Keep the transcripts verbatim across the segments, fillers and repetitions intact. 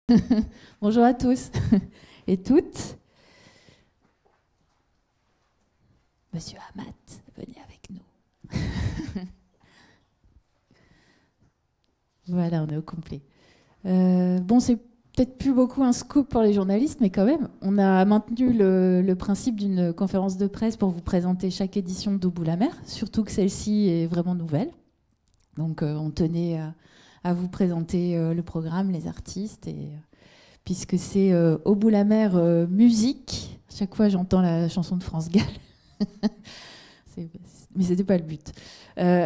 Bonjour à tous et toutes. Monsieur Amat, venez avec nous. Voilà, on est au complet. Euh, bon, c'est peut-être plus beaucoup un scoop pour les journalistes, mais quand même, on a maintenu le, le principe d'une conférence de presse pour vous présenter chaque édition d'Au bout la mer, surtout que celle-ci est vraiment nouvelle. Donc, euh, on tenait à, à vous présenter euh, le programme, les artistes, et, euh, puisque c'est euh, Au bout la mer euh, musique. Chaque fois, j'entends la chanson de France Gall. Mais c'était pas le but. Euh,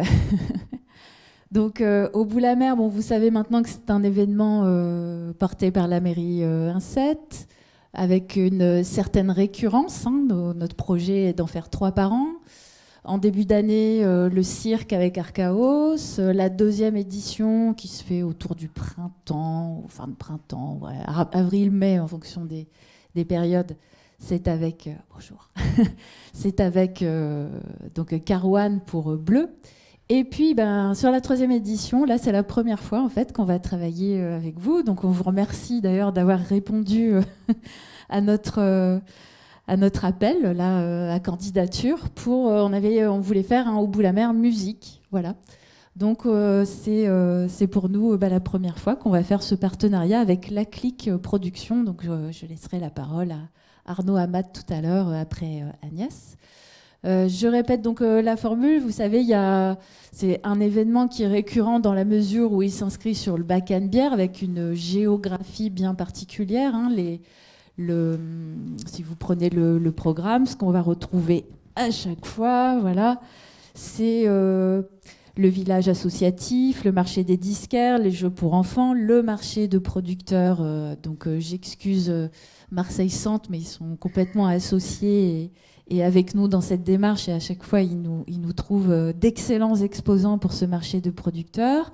Donc, euh, Au bout la mer, bon, vous savez maintenant que c'est un événement euh, porté par la mairie euh, Incette, avec une certaine récurrence. Hein. Nos, notre projet est d'en faire trois par an. En début d'année, euh, le cirque avec Archaos, euh, la deuxième édition qui se fait autour du printemps, ou fin de printemps, ouais, avril-mai en fonction des, des périodes. C'est avec, euh, bonjour, c'est avec euh, donc Carouane pour euh, Bleu. Et puis, ben, sur la troisième édition, là, c'est la première fois en fait qu'on va travailler euh, avec vous. Donc, on vous remercie d'ailleurs d'avoir répondu euh, à notre euh, à notre appel là euh, à candidature. Pour, euh, on avait, on voulait faire un Au bout la mer musique, voilà. Donc, euh, c'est euh, c'est pour nous euh, ben, la première fois qu'on va faire ce partenariat avec La Clique Production. Donc, je, je laisserai la parole à Arnaud Amat tout à l'heure, après euh, Agnès. Euh, je répète donc euh, la formule. Vous savez, il y a, c'est un événement qui est récurrent dans la mesure où il s'inscrit sur le bac à bière avec une géographie bien particulière. Hein, les, le, si vous prenez le, le programme, ce qu'on va retrouver à chaque fois, voilà, c'est euh, le village associatif, le marché des disquaires, les jeux pour enfants, le marché de producteurs. Euh, donc euh, j'excuse euh, Marseille Centre, mais ils sont complètement associés et, et avec nous dans cette démarche. Et à chaque fois, ils nous, ils nous trouvent euh, d'excellents exposants pour ce marché de producteurs.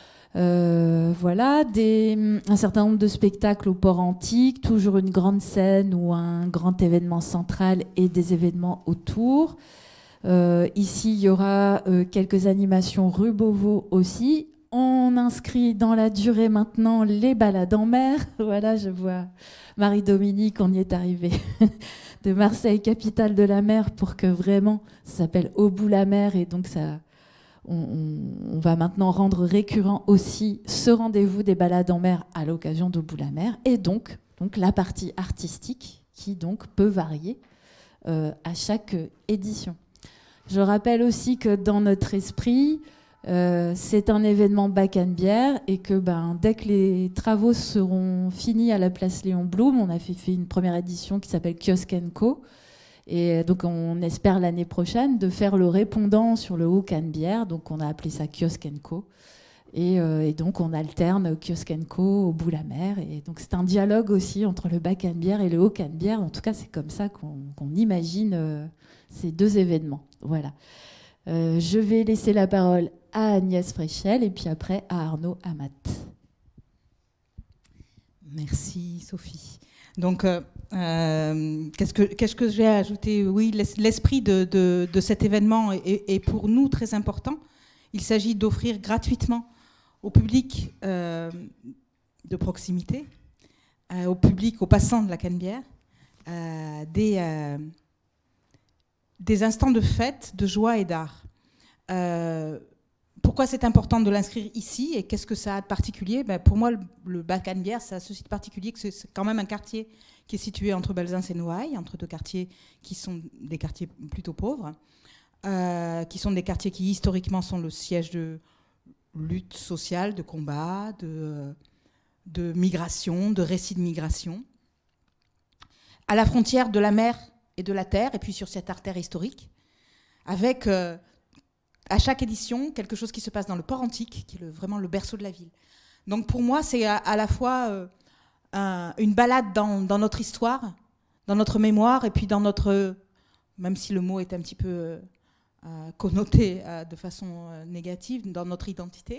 Euh, voilà, des, un certain nombre de spectacles au port antique, toujours une grande scène ou un grand événement central et des événements autour. Euh, ici, il y aura euh, quelques animations rue Beauvau aussi. On inscrit dans la durée maintenant les balades en mer. Voilà, je vois Marie-Dominique, on y est arrivé. De Marseille, capitale de la mer, pour que vraiment, ça s'appelle Au bout la mer. Et donc, ça, on, on, on va maintenant rendre récurrent aussi ce rendez-vous des balades en mer à l'occasion d'Au bout la mer. Et donc, donc, la partie artistique qui donc peut varier euh, à chaque édition. Je rappelle aussi que dans notre esprit, euh, c'est un événement bac à bière et que ben, dès que les travaux seront finis à la place Léon Blum, on a fait, fait une première édition qui s'appelle Kiosque and Co. Et donc on espère l'année prochaine de faire le répondant sur le haut Canebière. Donc on a appelé ça Kiosque and Co. Et, euh, et donc on alterne Kiosque and Co au bout la mer. Et donc c'est un dialogue aussi entre le bac à bière et le haut Canebière. En tout cas, c'est comme ça qu'on qu'on imagine euh, ces deux événements. Voilà. Euh, je vais laisser la parole à Agnès Fréchel et puis après à Arnaud Amat. Merci Sophie. Donc, euh, euh, qu'est-ce que, qu'est-ce que j'ai à ajouter? Oui, l'esprit de, de, de cet événement est, est pour nous très important. Il s'agit d'offrir gratuitement au public euh, de proximité, euh, au public, aux passants de la Canebière, euh, des... Euh, des instants de fête, de joie et d'art. Euh, pourquoi c'est important de l'inscrire ici et qu'est-ce que ça a de particulier? Ben pour moi, le, le bac à bière, ça a ceci de particulier que c'est quand même un quartier qui est situé entre Belzins et Noailles, entre deux quartiers qui sont des quartiers plutôt pauvres, euh, qui sont des quartiers qui historiquement sont le siège de lutte sociale, de combat, de, de migration, de récits de migration. À la frontière de la mer et de la terre, et puis sur cette artère historique, avec euh, à chaque édition quelque chose qui se passe dans le port antique, qui est le, vraiment le berceau de la ville. Donc pour moi, c'est à, à la fois euh, un, une balade dans, dans notre histoire, dans notre mémoire, et puis dans notre, même si le mot est un petit peu euh, connoté euh, de façon euh, négative, dans notre identité,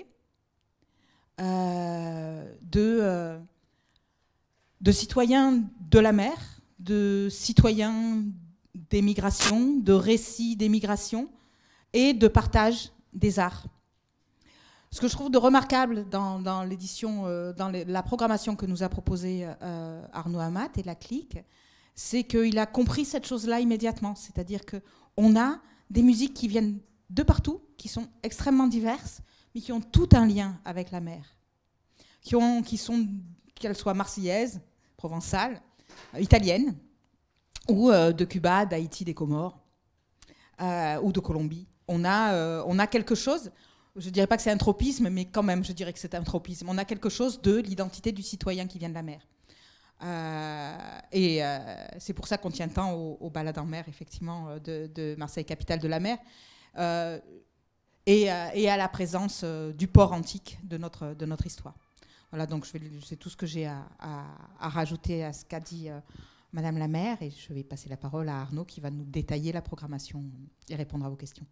euh, de, euh, de citoyens de la mer, de citoyens des migrations, de récits des migrations et de partage des arts. ce que je trouve de remarquable dans, dans l'édition, euh, dans les, la programmation que nous a proposée euh, Arnaud Amat et la clique, c'est qu'il a compris cette chose-là immédiatement. C'est-à-dire qu'on a des musiques qui viennent de partout, qui sont extrêmement diverses, mais qui ont tout un lien avec la mer. Qui ont, qui sont, qu'elles soient marseillaises, provençales, euh, italiennes, ou euh, de Cuba, d'Haïti, des Comores, euh, ou de Colombie. On a, euh, on a quelque chose, je ne dirais pas que c'est un tropisme, mais quand même, je dirais que c'est un tropisme. On a quelque chose de l'identité du citoyen qui vient de la mer. Euh, et euh, c'est pour ça qu'on tient tant aux, aux balades en mer, effectivement, de, de Marseille, capitale de la mer, euh, et, euh, et à la présence euh, du port antique de notre, de notre histoire. Voilà, donc c'est tout ce que j'ai à, à, à rajouter à ce qu'a dit euh, Madame la maire, et je vais passer la parole à Arnaud qui va nous détailler la programmation et répondre à vos questions.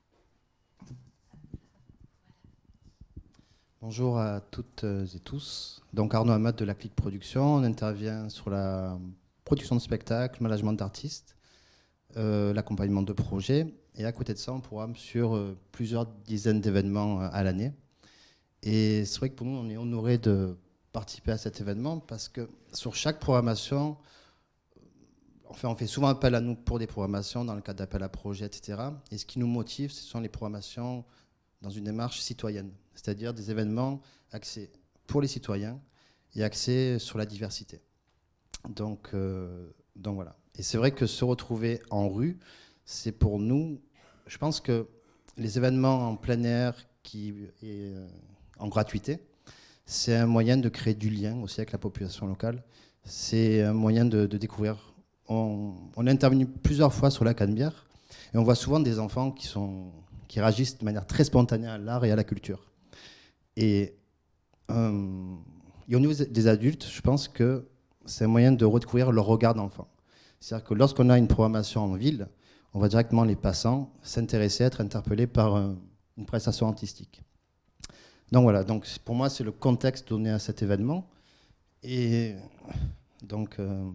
Bonjour à toutes et tous. Donc Arnaud Amat de la Clique Production. On intervient sur la production de spectacles, management d'artistes, euh, l'accompagnement de projets. Et à côté de ça, on programme sur euh, plusieurs dizaines d'événements euh, à l'année. Et c'est vrai que pour nous, on est honoré de participer à cet événement parce que sur chaque programmation, enfin, on fait souvent appel à nous pour des programmations dans le cadre d'appel à projets, et cetera. Et ce qui nous motive, ce sont les programmations dans une démarche citoyenne, c'est-à-dire des événements axés pour les citoyens et axés sur la diversité. Donc, euh, donc voilà. Et c'est vrai que se retrouver en rue, c'est pour nous, je pense que les événements en plein air qui est euh, en gratuité, c'est un moyen de créer du lien aussi avec la population locale. C'est un moyen de, de découvrir. On, on est intervenu plusieurs fois sur la Canebière et on voit souvent des enfants qui sont qui réagissent de manière très spontanée à l'art et à la culture. Et, euh, et au niveau des adultes, je pense que c'est un moyen de redécouvrir leur regard d'enfant. C'est-à-dire que lorsqu'on a une programmation en ville, on voit directement les passants s'intéresser, être interpellés par euh, une prestation artistique. Donc voilà, donc pour moi, c'est le contexte donné à cet événement. Et donc, euh,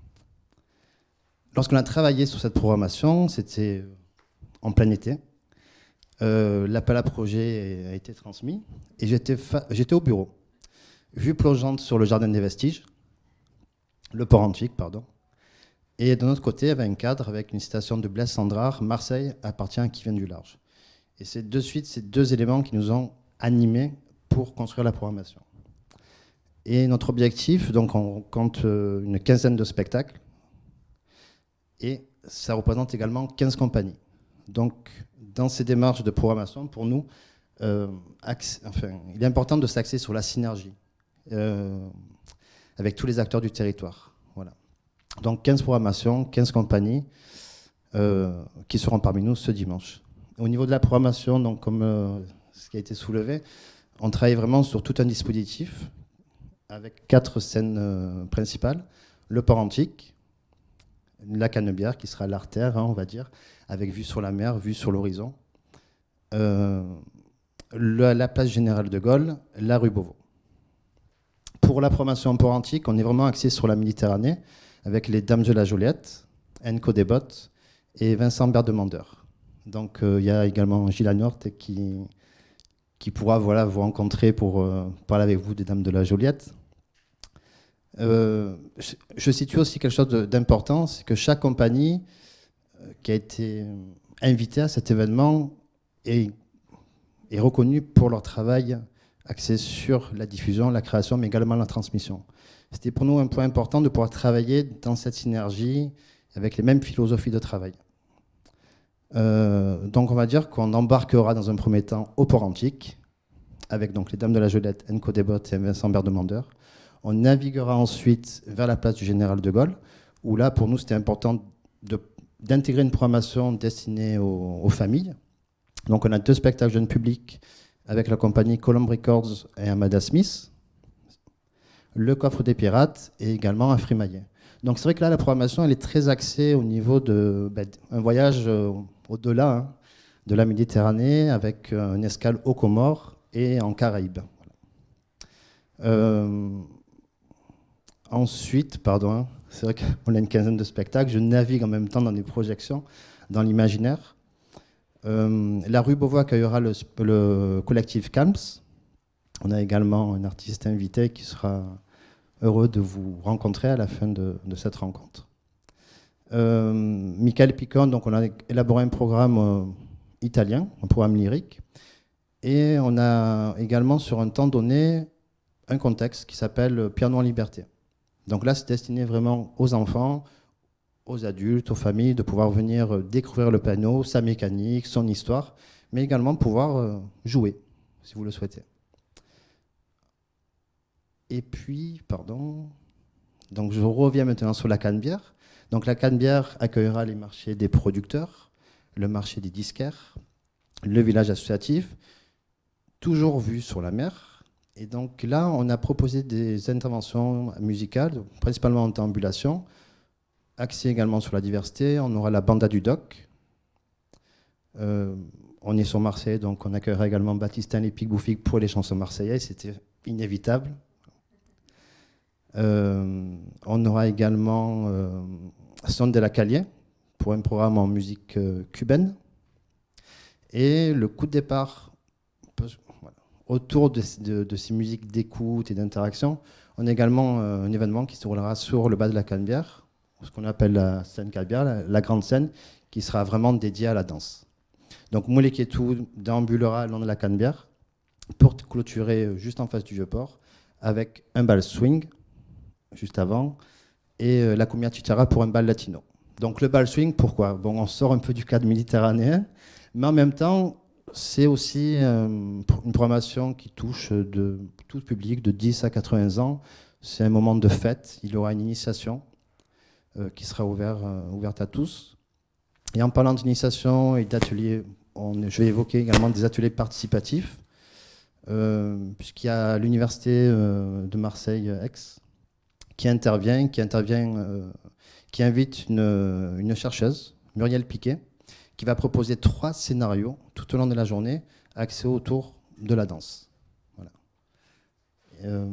lorsqu'on a travaillé sur cette programmation, c'était en plein été. Euh, L'appel à projet a été transmis et j'étais j'étais au bureau. Vue plongeante sur le jardin des vestiges, le port antique, pardon. Et de notre côté, il y avait un cadre avec une citation de Blaise Cendrars, Marseille appartient à qui vient du large. Et c'est de suite ces deux éléments qui nous ont animés pour construire la programmation. Et notre objectif, donc on compte une quinzaine de spectacles et ça représente également quinze compagnies. Donc, dans ces démarches de programmation, pour nous, euh, axe, enfin, il est important de s'axer sur la synergie euh, avec tous les acteurs du territoire. Voilà. Donc, quinze programmations, quinze compagnies euh, qui seront parmi nous ce dimanche. Au niveau de la programmation, donc, comme euh, ce qui a été soulevé, on travaille vraiment sur tout un dispositif avec quatre scènes euh, principales. Le port antique, la Canebière, qui sera l'artère, hein, on va dire, avec vue sur la mer, vue sur l'horizon, euh, la place Générale de Gaulle, la rue Beauvau. Pour la programmation port antique, on est vraiment axé sur la Méditerranée, avec les Dames de la Joliette, Enco des Bottes et Vincent Berdemandeur. Donc il euh, y a également Gilles Anorte qui, qui pourra voilà, vous rencontrer pour euh, parler avec vous des Dames de la Joliette. Euh, je, je situe aussi quelque chose d'important, c'est que chaque compagnie qui a été invitée à cet événement est, est reconnue pour leur travail axé sur la diffusion, la création, mais également la transmission. C'était pour nous un point important de pouvoir travailler dans cette synergie avec les mêmes philosophies de travail. Euh, donc on va dire qu'on embarquera dans un premier temps au port antique, avec donc les Dames de la Joliette, Enco des Bottes et Vincent Berdemandeur. On naviguera ensuite vers la place du Général de Gaulle, où là, pour nous, c'était important de d'intégrer une programmation destinée aux, aux familles. Donc on a deux spectacles jeunes publics avec la compagnie Colombe Records et Amada Smith, le Coffre des Pirates et également un Frimaillet. Donc c'est vrai que là la programmation elle est très axée au niveau de ben, un voyage euh, au-delà hein, de la Méditerranée avec euh, une escale aux Comores et en Caraïbes. Voilà. Euh, ensuite, pardon, c'est vrai qu'on a une quinzaine de spectacles. Je navigue en même temps dans des projections, dans l'imaginaire. Euh, la rue Beauvau accueillera le, le collectif Calms. On a également un artiste invité qui sera heureux de vous rencontrer à la fin de, de cette rencontre. Euh, Michael Picon, donc on a élaboré un programme euh, italien, un programme lyrique, et on a également sur un temps donné un contexte qui s'appelle Piano en liberté. Donc là, c'est destiné vraiment aux enfants, aux adultes, aux familles, de pouvoir venir découvrir le piano, sa mécanique, son histoire, mais également pouvoir euh, jouer, si vous le souhaitez. Et puis, pardon, donc je reviens maintenant sur la Canebière. Donc la Canebière accueillera les marchés des producteurs, le marché des disquaires, le village associatif, toujours vu sur la mer. Et donc là, on a proposé des interventions musicales, principalement en déambulation, axées également sur la diversité. On aura la banda du doc. Euh, on est sur Marseille, donc on accueillera également Baptistin Les Pic Bouffic pour les chansons marseillaises. C'était inévitable. Euh, on aura également euh, Son de la Calier pour un programme en musique euh, cubaine. Et le coup de départ, voilà, autour de, de, de ces musiques d'écoute et d'interaction, on a également euh, un événement qui se roulera sur le bas de la Canebière, ce qu'on appelle la scène Canebière, la, la grande scène, qui sera vraiment dédiée à la danse. Donc Mouleketou déambulera le long de la Canebière pour clôturer juste en face du Vieux-Port avec un bal swing juste avant, et euh, la Cumbia Chichara pour un bal latino. Donc le bal swing, pourquoi? Bon, on sort un peu du cadre méditerranéen, mais en même temps, c'est aussi euh, une programmation qui touche de tout public, de dix à quatre-vingts ans. C'est un moment de fête, il y aura une initiation euh, qui sera ouvert, euh, ouverte à tous. Et en parlant d'initiation et d'ateliers, je vais évoquer également des ateliers participatifs, euh, puisqu'il y a l'université euh, de Marseille-Aix, qui intervient, qui, intervient euh, qui invite une, une chercheuse, Muriel Piquet, qui va proposer trois scénarios tout au long de la journée, axés autour de la danse. Voilà. Euh,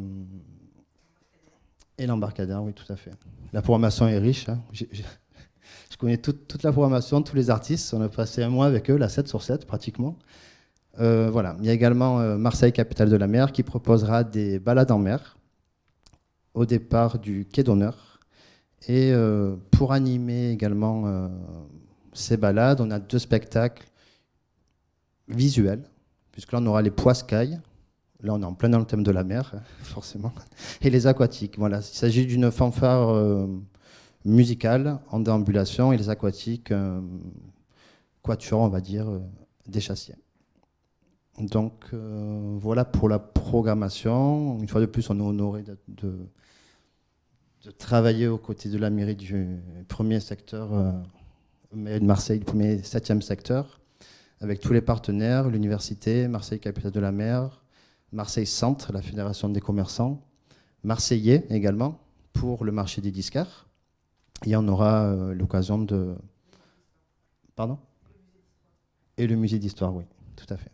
et l'embarcadère, oui, tout à fait. La programmation est riche. Hein. J'ai, j'ai, je connais toute, toute la programmation, tous les artistes. On a passé un mois avec eux, la sept sur sept pratiquement. Euh, voilà. Il y a également euh, Marseille, capitale de la mer, qui proposera des balades en mer, au départ du quai d'honneur. Et euh, pour animer également euh, ces balades, on a deux spectacles visuels, puisque là on aura les poiscailles, là on est en plein dans le thème de la mer, forcément, et les aquatiques. Voilà, il s'agit d'une fanfare euh, musicale en déambulation, et les aquatiques, euh, quatuor, on va dire, euh, des chassiers. Donc euh, voilà pour la programmation. Une fois de plus, on est honoré de, de de travailler aux côtés de la mairie du premier secteur, euh, mairie de Marseille, du premier septième secteur, avec tous les partenaires, l'université, Marseille capitale de la mer, Marseille Centre, la fédération des commerçants, Marseillais également, pour le marché des disquaires. Et on aura euh, l'occasion de... Pardon? Et le musée d'histoire, oui, tout à fait.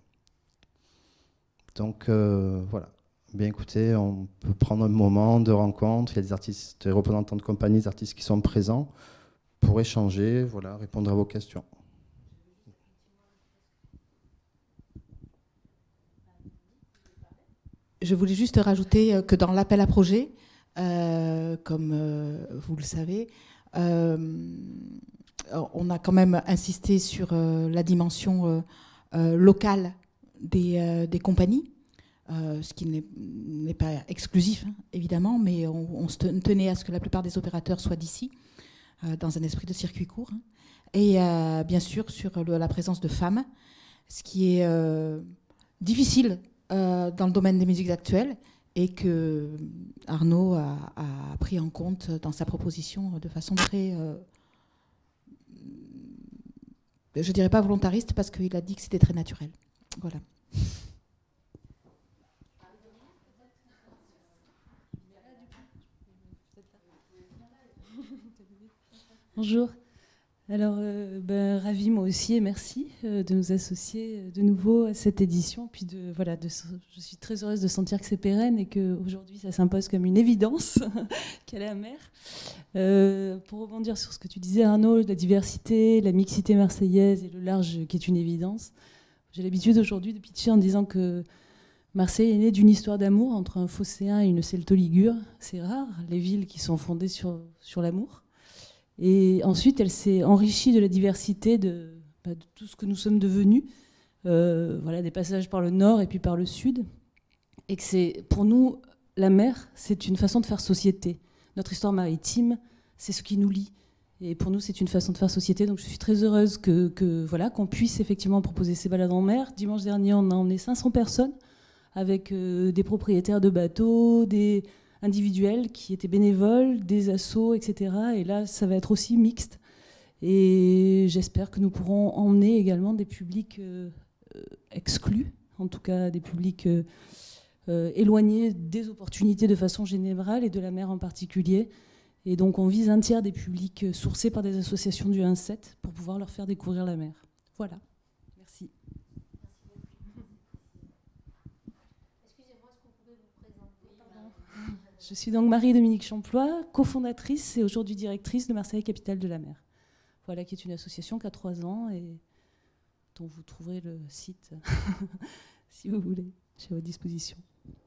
Donc euh, voilà. Bien écoutez, on peut prendre un moment de rencontre. Il y a des artistes, des représentants de compagnies, des artistes qui sont présents pour échanger, voilà, répondre à vos questions. Je voulais juste rajouter que dans l'appel à projet, euh, comme euh, vous le savez, euh, on a quand même insisté sur euh, la dimension euh, euh, locale des, euh, des compagnies. Euh, ce qui n'est pas exclusif, hein, évidemment, mais on, on se tenait à ce que la plupart des opérateurs soient d'ici, euh, dans un esprit de circuit court. Hein. Et euh, bien sûr, sur le, la présence de femmes, ce qui est euh, difficile euh, dans le domaine des musiques actuelles et que Arnaud a, a pris en compte dans sa proposition de façon très... Euh, je dirais pas volontariste, parce qu'il a dit que c'était très naturel. Voilà. Bonjour. Alors, euh, ben, ravi moi aussi et merci euh, de nous associer euh, de nouveau à cette édition. Puis de, voilà, de, je suis très heureuse de sentir que c'est pérenne et qu'aujourd'hui ça s'impose comme une évidence qu'elle est la mer. Euh, pour rebondir sur ce que tu disais Arnaud, la diversité, la mixité marseillaise et le large qui est une évidence. J'ai l'habitude aujourd'hui de pitcher en disant que Marseille est née d'une histoire d'amour entre un phocéen et une celto-ligure. C'est rare, les villes qui sont fondées sur, sur l'amour. Et ensuite, elle s'est enrichie de la diversité de, bah, de tout ce que nous sommes devenus, euh, voilà, des passages par le nord et puis par le sud. Et que c'est, pour nous, la mer, c'est une façon de faire société. Notre histoire maritime, c'est ce qui nous lie. Et pour nous, c'est une façon de faire société. Donc je suis très heureuse que, que, voilà, qu'on puisse effectivement proposer ces balades en mer. Dimanche dernier, on a emmené cinq cents personnes avec euh, des propriétaires de bateaux, des individuels qui étaient bénévoles, des assos, et cetera. Et là, ça va être aussi mixte. Et j'espère que nous pourrons emmener également des publics euh, exclus, en tout cas des publics euh, euh, éloignés des opportunités de façon générale et de la mer en particulier. Et donc on vise un tiers des publics sourcés par des associations du un sept pour pouvoir leur faire découvrir la mer. Voilà. Merci. Je suis donc Marie-Dominique Champlois, cofondatrice et aujourd'hui directrice de Marseille Capitale de la Mer. Voilà, qui est une association qui a trois ans et dont vous trouverez le site si vous voulez. Je suis à votre disposition.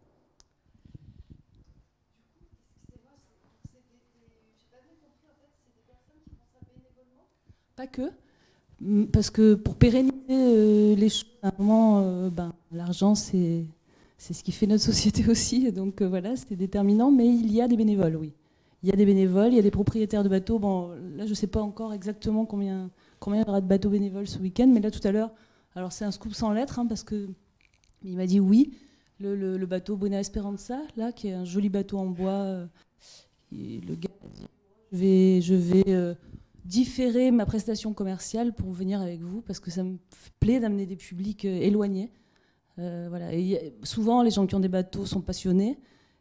Pas que, parce que pour pérenniser euh, les choses, à un moment, euh, ben, l'argent, c'est... C'est ce qui fait notre société aussi, donc euh, voilà, c'était déterminant. Mais il y a des bénévoles, oui. Il y a des bénévoles, il y a des propriétaires de bateaux. Bon, là, je ne sais pas encore exactement combien, combien il y aura de bateaux bénévoles ce week-end, mais là, tout à l'heure, alors c'est un scoop sans lettres, hein, parce que il m'a dit oui, le, le, le bateau Buena Esperanza, là, qui est un joli bateau en bois. Euh, et le gars a dit, je vais, je vais euh, différer ma prestation commerciale pour venir avec vous, parce que ça me plaît d'amener des publics euh, éloignés. Euh, voilà. Et y a, souvent, les gens qui ont des bateaux sont passionnés.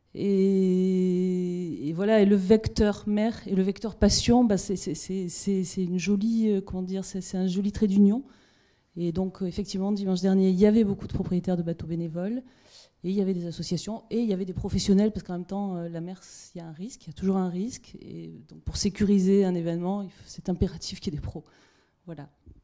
Et, et voilà. Et le vecteur mer et le vecteur passion, bah, c'est, c'est, c'est, c'est une jolie, euh, comment dire, c'est, c'est un joli trait d'union. Et donc, effectivement, dimanche dernier, il y avait beaucoup de propriétaires de bateaux bénévoles. Et il y avait des associations et il y avait des professionnels, parce qu'en même temps, euh, la mer, il y a un risque, il y a toujours un risque. Et donc, pour sécuriser un événement, c'est impératif qu'il y ait des pros. Voilà.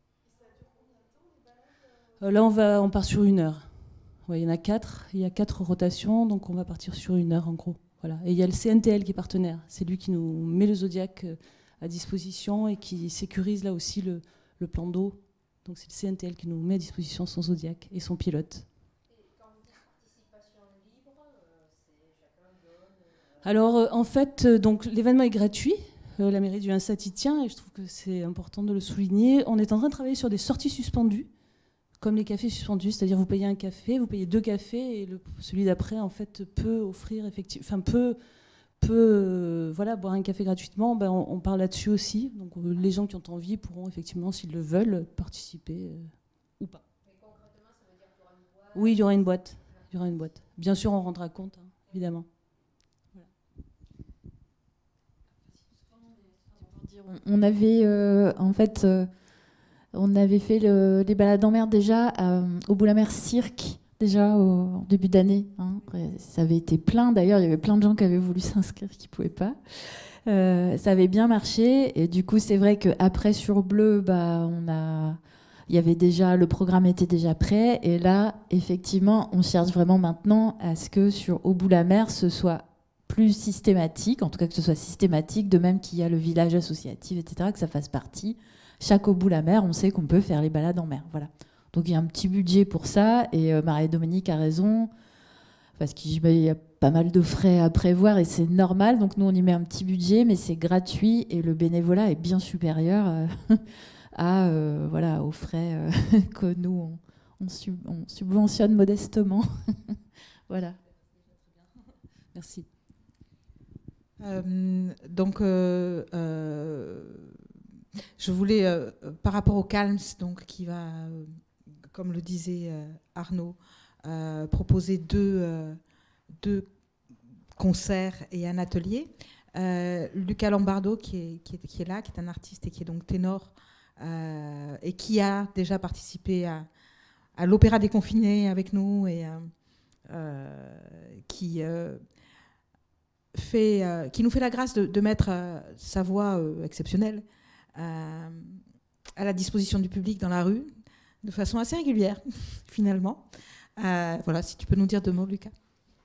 Euh, là, on, va, on part sur une heure. Ouais, il y en a quatre, il y a quatre rotations, donc on va partir sur une heure en gros. Voilà. Et il y a le C N T L qui est partenaire, c'est lui qui nous met le Zodiac à disposition et qui sécurise là aussi le, le plan d'eau. Donc c'est le C N T L qui nous met à disposition son Zodiac et son pilote. Et quand vous dites participation libre, c'est chacun donne... Alors euh, en fait, euh, donc l'événement est gratuit. Euh, la mairie du un sept y tient et je trouve que c'est important de le souligner. On est en train de travailler sur des sorties suspendues, comme les cafés suspendus, c'est-à-dire vous payez un café, vous payez deux cafés et le, celui d'après en fait peut offrir effectivement, enfin peut, peut euh, voilà, boire un café gratuitement. Ben, on, on parle là-dessus aussi. Donc euh, les gens qui ont envie pourront effectivement, s'ils le veulent, participer euh, ou pas. Mais concrètement, ça veut dire qu'il y aura une boîte. Oui, il y aura une boîte. Il y aura une boîte. Bien sûr, on rendra compte, hein, évidemment. Voilà. On avait euh, en fait. Euh, On avait fait le, les balades en mer déjà euh, au Boulamer Cirque, déjà au, au début d'année. Hein. Ça avait été plein, d'ailleurs, il y avait plein de gens qui avaient voulu s'inscrire, qui ne pouvaient pas. Euh, ça avait bien marché. Et du coup, c'est vrai qu'après sur Bleu, bah, on a, il y avait déjà, le programme était déjà prêt. Et là, effectivement, on cherche vraiment maintenant à ce que sur Au Boulamer, ce soit plus systématique, en tout cas que ce soit systématique, de même qu'il y a le village associatif, et cetera, que ça fasse partie. Chaque au bout la mer, on sait qu'on peut faire les balades en mer. Voilà. Donc il y a un petit budget pour ça. Et euh, Marie-Dominique a raison, parce qu'il y a pas mal de frais à prévoir et c'est normal. Donc nous, on y met un petit budget, mais c'est gratuit et le bénévolat est bien supérieur euh, à, euh, voilà, aux frais euh, que nous, on, on, sub, on subventionne modestement. Voilà. Merci. Euh, donc... Euh, euh Je voulais, euh, par rapport au CALMS, donc, qui va, euh, comme le disait euh, Arnaud, euh, proposer deux, euh, deux concerts et un atelier, Euh, Luca Lombardo, qui est, qui, est, qui est là, qui est un artiste et qui est donc ténor, euh, et qui a déjà participé à, à l'Opéra déconfiné avec nous, et euh, euh, qui, euh, fait, euh, qui nous fait la grâce de, de mettre euh, sa voix euh, exceptionnelle euh, à la disposition du public dans la rue, de façon assez régulière, finalement. Euh, voilà, si tu peux nous dire deux mots, Lucas.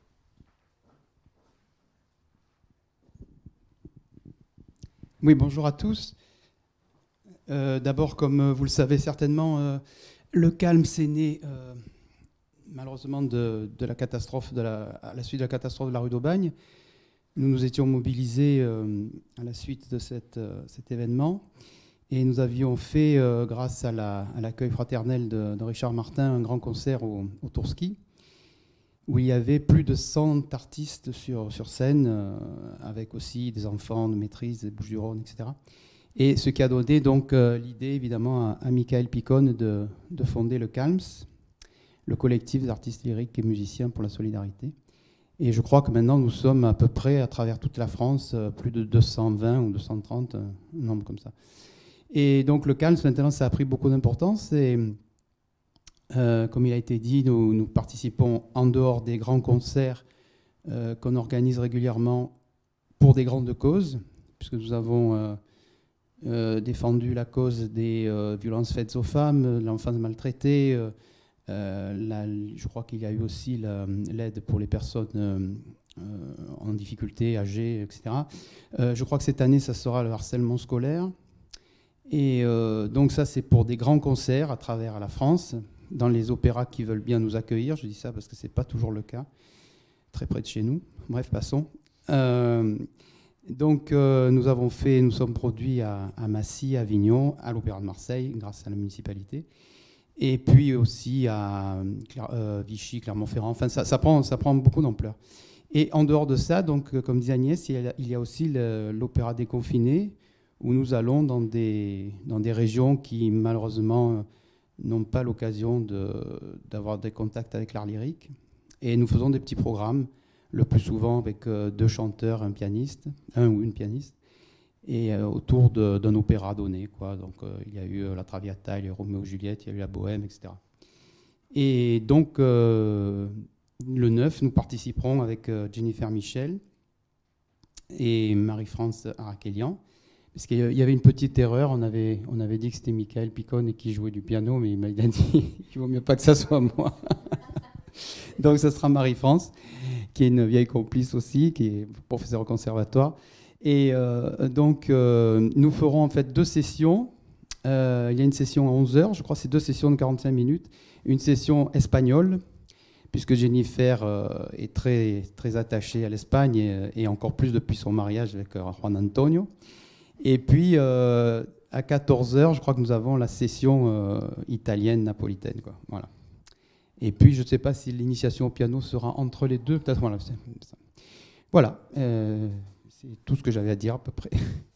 Oui, bonjour à tous. Euh, D'abord, comme vous le savez certainement, euh, le calme, c'est né euh, malheureusement de, de la catastrophe, de la, à la suite de la catastrophe de la rue d'Aubagne. Nous nous étions mobilisés euh, à la suite de cette, euh, cet événement, et nous avions fait, euh, grâce à l'accueil la, fraternel de, de Richard Martin, un grand concert au, au Tourski, où il y avait plus de cent artistes sur, sur scène, euh, avec aussi des enfants de maîtrise, des Bouches-du-Rhône, et cetera. Et ce qui a donné donc euh, l'idée, évidemment, à, à Michael Picone de, de fonder le CALMS, le collectif d'artistes lyriques et musiciens pour la solidarité. Et je crois que maintenant, nous sommes à peu près, à travers toute la France, euh, plus de deux cent vingt ou deux cent trente, un nombre comme ça. Et donc le CALMS, maintenant, ça a pris beaucoup d'importance. Et Euh, comme il a été dit, nous, nous participons en dehors des grands concerts euh, qu'on organise régulièrement pour des grandes causes, puisque nous avons euh, euh, défendu la cause des euh, violences faites aux femmes, l'enfance maltraitée. Euh, euh, la, je crois qu'il y a eu aussi l'aide pour les personnes euh, euh, en difficulté, âgées, et cetera. Euh, je crois que cette année, ça sera le harcèlement scolaire. Et euh, donc ça, c'est pour des grands concerts à travers la France, dans les opéras qui veulent bien nous accueillir. Je dis ça parce que ce n'est pas toujours le cas, très près de chez nous. Bref, passons. Euh, donc, euh, nous avons fait, nous sommes produits à, à Massy, à Avignon, à l'Opéra de Marseille, grâce à la municipalité, et puis aussi à euh, Vichy, Clermont-Ferrand. Enfin, ça, ça, prend, ça prend beaucoup d'ampleur. Et en dehors de ça, donc, comme disait Agnès, il y a, il y a aussi l'Opéra déconfiné, où nous allons dans des, dans des régions qui, malheureusement, n'ont pas l'occasion d'avoir de, des contacts avec l'art lyrique. Et nous faisons des petits programmes, le plus souvent avec euh, deux chanteurs, un pianiste, un ou une pianiste, et euh, autour d'un opéra donné, quoi. Donc euh, il y a eu euh, la Traviata, il y a eu Roméo et Juliette, il y a eu la Bohème, et cetera. Et donc euh, le neuf, nous participerons avec euh, Jennifer Michel et Marie-France Arakelian. Parce qu'il y avait une petite erreur, on avait, on avait dit que c'était Michael Picone qui jouait du piano, mais il m'a dit qu'il vaut mieux pas que ça soit moi. Donc ça sera Marie-France, qui est une vieille complice aussi, qui est professeure au conservatoire. Et euh, donc euh, nous ferons en fait deux sessions. Euh, il y a une session à onze heures, je crois que c'est deux sessions de quarante-cinq minutes. Une session espagnole, puisque Jennifer euh, est très, très attachée à l'Espagne, et, et encore plus depuis son mariage avec euh, Juan Antonio. Et puis, euh, à quatorze heures, je crois que nous avons la session euh, italienne, napolitaine, quoi. Voilà. Et puis, je ne sais pas si l'initiation au piano sera entre les deux. Peut-être, voilà. Voilà. Euh, c'est tout ce que j'avais à dire, à peu près.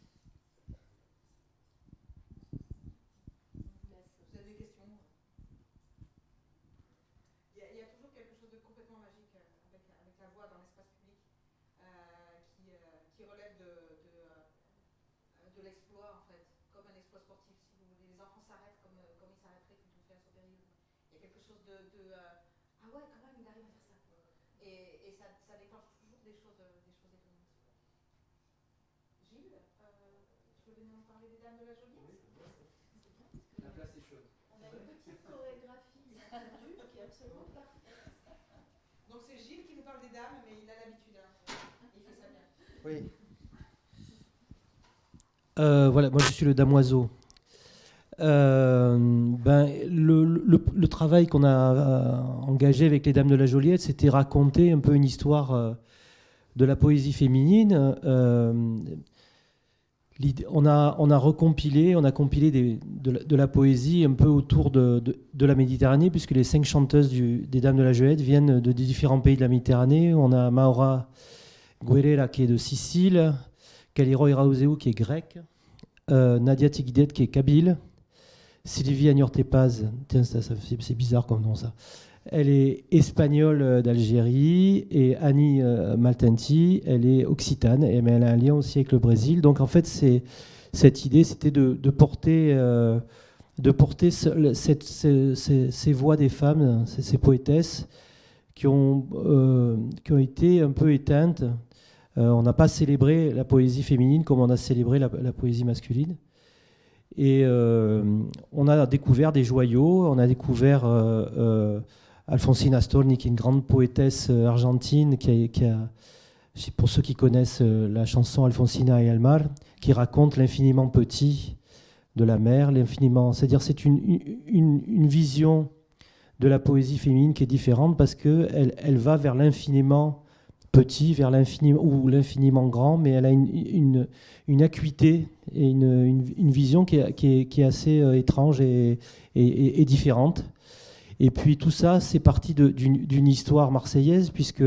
Donc c'est Gilles qui nous parle des dames, mais il a l'habitude, hein. Il fait ça bien. Oui. Euh, voilà, moi je suis le damoiseau. Euh, ben, le, le, le travail qu'on a euh, engagé avec les Dames de la Joliette, c'était raconter un peu une histoire euh, de la poésie féminine. Euh, on, a, on a recompilé, on a compilé des, de, la, de la poésie un peu autour de, de, de la Méditerranée, puisque les cinq chanteuses du, des Dames de la Joliette viennent de différents pays de la Méditerranée. On a Maura Guerrera qui est de Sicile, Kaliro Iraouzéou qui est grec, euh, Nadia Tigidette qui est kabyle, Sylvie Agnor-Tepaz, c'est bizarre comme nom ça, elle est espagnole d'Algérie, et Annie euh, Maltenti, elle est occitane, et, mais elle a un lien aussi avec le Brésil. Donc en fait, c'est, cette idée, c'était de, de porter, euh, de porter ce, cette, ces, ces, ces voix des femmes, ces, ces poétesses, qui ont, euh, qui ont été un peu éteintes. Euh, on n'a pas célébré la poésie féminine comme on a célébré la, la poésie masculine. Et euh, on a découvert des joyaux, on a découvert euh, euh, Alfonsina Storni, qui est une grande poétesse argentine, qui a, qui a, pour ceux qui connaissent la chanson Alfonsina y el mar, qui raconte l'infiniment petit de la mer, l'infiniment, c'est-à-dire c'est une, une, une vision de la poésie féminine qui est différente parce qu'elle elle va vers l'infiniment petit, vers l'infiniment ou l'infiniment grand, mais elle a une, une, une acuité et une, une, une vision qui est, qui est, qui est assez euh, étrange et, et, et différente. Et puis tout ça, c'est parti de, d'une, d'une histoire marseillaise, puisque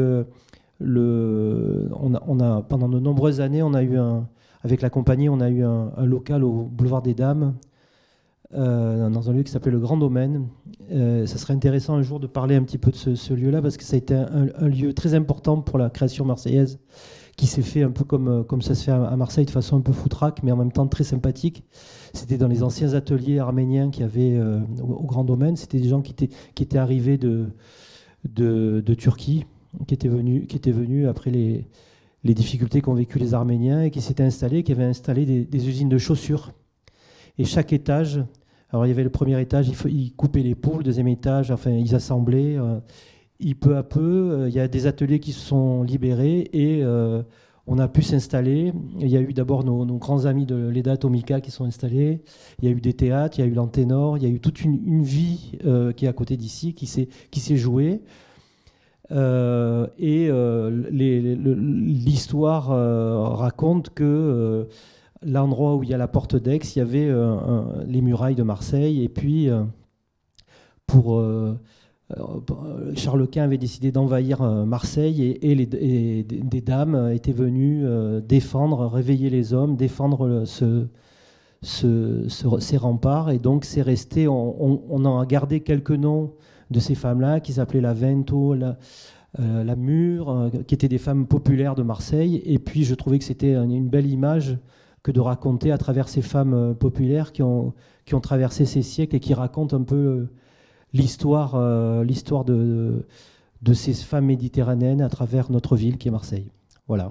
le, on a, on a, pendant de nombreuses années, on a eu un, avec la compagnie, on a eu un, un local au boulevard des Dames, Euh, dans un lieu qui s'appelait le Grand Domaine. Euh, ça serait intéressant un jour de parler un petit peu de ce, ce lieu-là, parce que ça a été un, un lieu très important pour la création marseillaise, qui s'est fait un peu comme, comme ça se fait à Marseille, de façon un peu foutraque, mais en même temps très sympathique. C'était dans les anciens ateliers arméniens qu'il y avait euh, au, au Grand Domaine. C'était des gens qui étaient, qui étaient arrivés de, de, de Turquie, qui étaient venus, qui étaient venus après les, les difficultés qu'ont vécues les Arméniens, et qui s'étaient installés, qui avaient installé des, des usines de chaussures. Et chaque étage, alors il y avait le premier étage, ils coupaient les poules, le deuxième étage, enfin ils assemblaient. Euh, et peu à peu, euh, il y a des ateliers qui se sont libérés et euh, on a pu s'installer. Il y a eu d'abord nos, nos grands amis de l'E D A Atomica qui sont installés. Il y a eu des théâtres, il y a eu l'Anténor, il y a eu toute une, une vie euh, qui est à côté d'ici, qui s'est, qui s'est jouée. Euh, et euh, les, les, l'histoire euh, raconte que euh, l'endroit où il y a la porte d'Aix, il y avait euh, un, les murailles de Marseille, et puis euh, pour euh, euh, Charles Quint avait décidé d'envahir euh, Marseille, et, et, les, et des dames étaient venues euh, défendre, réveiller les hommes, défendre le, ce, ce, ce, ces remparts, et donc c'est resté, on, on, on en a gardé quelques noms de ces femmes-là, qui s'appelaient la Vento, la, euh, la Mure, euh, qui étaient des femmes populaires de Marseille, et puis je trouvais que c'était une belle image que de raconter à travers ces femmes populaires qui ont, qui ont traversé ces siècles et qui racontent un peu l'histoire, euh, l'histoire de, de ces femmes méditerranéennes à travers notre ville qui est Marseille. Voilà.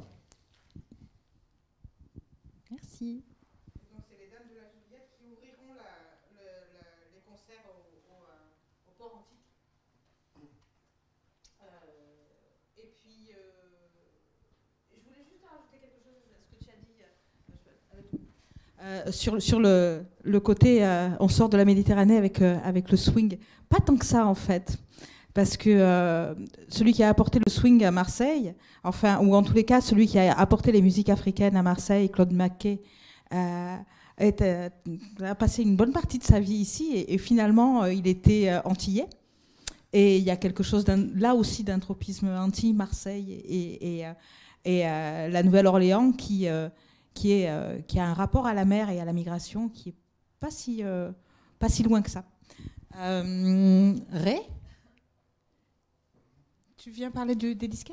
Merci. Donc c'est les Dames de la Juliette qui ouvriront la, le, la, les concerts au, au, au port antique. Euh, et puis, euh, je voulais juste rajouter quelque chose à ce que tu as dit. Euh, sur, sur le, le côté, euh, on sort de la Méditerranée avec, euh, avec le swing. Pas tant que ça, en fait. Parce que euh, celui qui a apporté le swing à Marseille, enfin, ou en tous les cas, celui qui a apporté les musiques africaines à Marseille, Claude Maquet, euh, est, euh, a passé une bonne partie de sa vie ici, et, et finalement, euh, il était euh, antillais. Et il y a quelque chose là aussi d'un tropisme anti-Marseille et, et, et euh, la Nouvelle-Orléans qui... Euh, Qui, est, euh, qui a un rapport à la mer et à la migration qui n'est pas si, euh, pas si loin que ça. Euh, Ray, tu viens parler de, des disquaires ?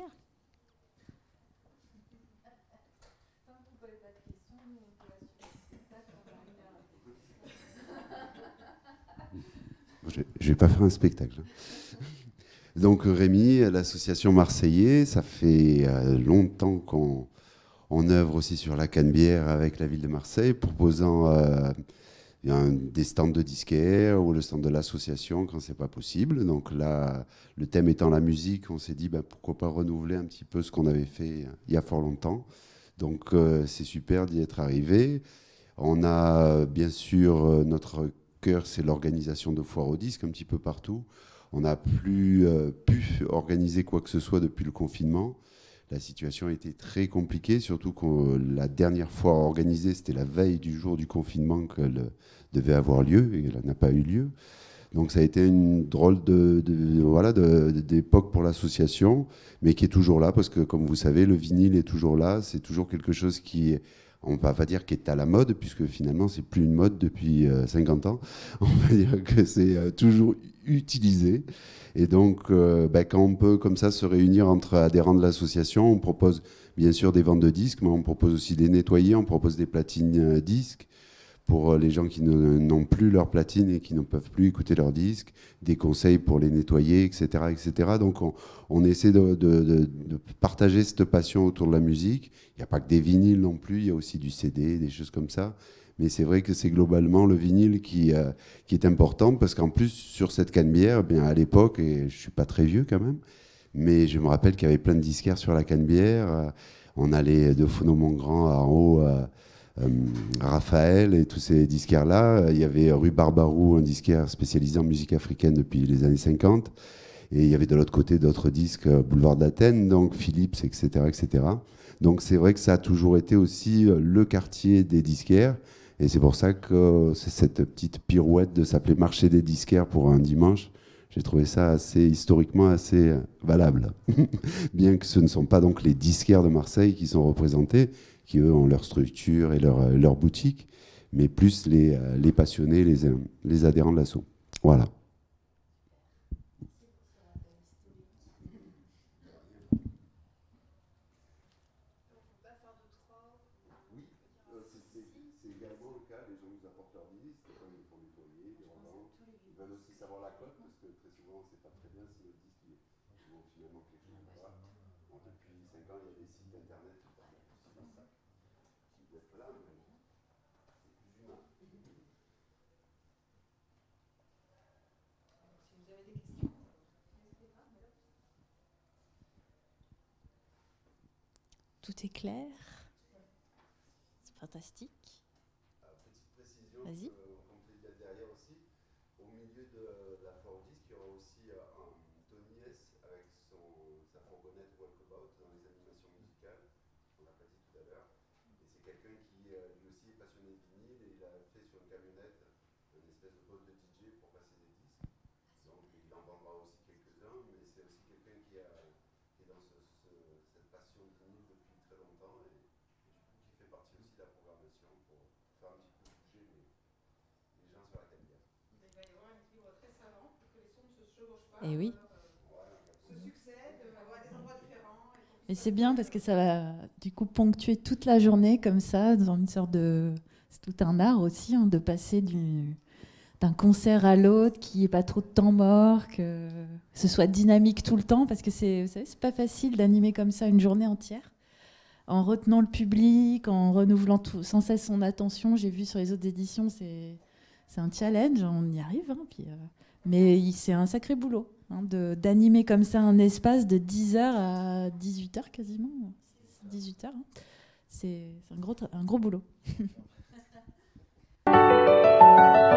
Je ne vais pas faire un spectacle. Donc Rémi, l'association Marseillais, ça fait longtemps qu'on... On œuvre aussi sur la Canebière avec la ville de Marseille, proposant euh, un, des stands de disquaires ou le stand de l'association quand c'est pas possible. Donc là, le thème étant la musique, on s'est dit bah, pourquoi pas renouveler un petit peu ce qu'on avait fait il y a fort longtemps. Donc euh, c'est super d'y être arrivé. On a bien sûr notre cœur, c'est l'organisation de foires au disque un petit peu partout. On n'a plus euh, pu organiser quoi que ce soit depuis le confinement. La situation a été très compliquée, surtout que la dernière fois organisée, c'était la veille du jour du confinement qu'elle devait avoir lieu, et elle n'a pas eu lieu. Donc ça a été une drôle de, de, voilà, de, de, d'époque pour l'association, mais qui est toujours là, parce que comme vous savez, le vinyle est toujours là, c'est toujours quelque chose qui, on ne va pas dire qui est à la mode, puisque finalement c'est plus une mode depuis euh, cinquante ans, on va dire que c'est euh, toujours utilisé. Et donc euh, bah, quand on peut comme ça se réunir entre adhérents de l'association, on propose bien sûr des ventes de disques, mais on propose aussi des nettoyés, on propose des platines euh, disques, pour les gens qui n'ont plus leur platine et qui ne peuvent plus écouter leurs disques, des conseils pour les nettoyer, et cetera et cetera. Donc on, on essaie de, de, de, de partager cette passion autour de la musique. Il n'y a pas que des vinyles non plus, il y a aussi du C D, des choses comme ça. Mais c'est vrai que c'est globalement le vinyle qui, euh, qui est important, parce qu'en plus, sur cette canebière, eh bien, à l'époque, et je ne suis pas très vieux quand même, mais je me rappelle qu'il y avait plein de disquaires sur la canebière. On allait de Phono-Montgrand en haut à Euh, Raphaël et tous ces disquaires-là. Il y avait rue Barbarou, un disquaire spécialisé en musique africaine depuis les années cinquante. Et il y avait de l'autre côté d'autres disques, boulevard d'Athènes, donc Philips, et cetera, et cetera. Donc c'est vrai que ça a toujours été aussi le quartier des disquaires. Et c'est pour ça que c'est cette petite pirouette de s'appeler marché des disquaires pour un dimanche. J'ai trouvé ça assez, historiquement assez valable. Bien que ce ne sont pas donc les disquaires de Marseille qui sont représentés, qui eux ont leur structure et leur, leur boutique, mais plus les, les passionnés, les, les adhérents de l'asso. Voilà. Tout est clair. C'est fantastique. Petite précision, vas-y. Euh, derrière aussi, au milieu de la foire disque, il y aura aussi euh, un Tony S avec son, sa fourgonnette Walkabout dans les animations musicales. On l'a pas dit tout à l'heure. Et c'est quelqu'un qui euh, lui aussi est passionné de vinyle, et il a fait sur une camionnette une espèce de poste de D J pour passer des disques. Donc il en vendra aussi quelques-uns, mais c'est aussi quelqu'un qui, a, qui est dans ce, ce, cette passion de vinyle depuis très longtemps, et, et du coup qui fait partie aussi de la programmation pour faire un petit peu bouger les, les gens sur la canebière. Il va y avoir un équilibre très savant pour que les sons ne se chevauchent pas. Et oui. Se succèdent, avoir des endroits différents. Et c'est bien parce que ça va du coup ponctuer toute la journée comme ça, dans une sorte de... C'est tout un art aussi, hein, de passer du... d'un concert à l'autre, qu'il n'y ait pas trop de temps mort, que ce soit dynamique tout le temps, parce que c'est, vous savez, c'est pas facile d'animer comme ça une journée entière, en retenant le public, en renouvelant tout, sans cesse son attention. J'ai vu sur les autres éditions, c'est, c'est un challenge, on y arrive, hein, puis, euh... mais c'est un sacré boulot. Hein, de, d'animer comme ça un espace de dix heures à dix-huit heures quasiment. dix-huit heures. Hein. C'est, c'est un, gros, un gros boulot.